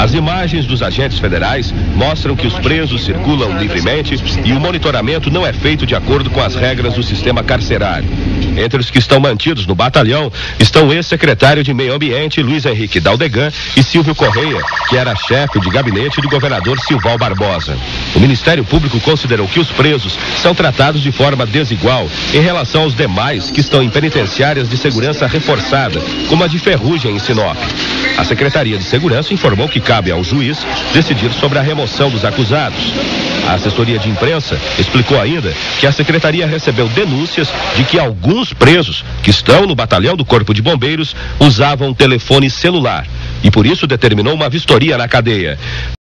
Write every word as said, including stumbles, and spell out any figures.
As imagens dos agentes federais mostram que os presos circulam livremente e o monitoramento não é feito de acordo com as regras do sistema carcerário. Entre os que estão mantidos no batalhão estão o ex-secretário de Meio Ambiente, Luiz Henrique Daldegan, e Silvio Correia, que era chefe de gabinete do governador Silval Barbosa. O Ministério Público considerou que os presos são tratados de forma desigual em relação aos demais que estão em penitenciárias de segurança reforçada, como a de Ferrugem, em Sinop. A Secretaria de Segurança informou que cabe ao juiz decidir sobre a remoção dos acusados. A assessoria de imprensa explicou ainda que a secretaria recebeu denúncias de que alguns presos que estão no batalhão do Corpo de Bombeiros usavam telefone celular e por isso determinou uma vistoria na cadeia.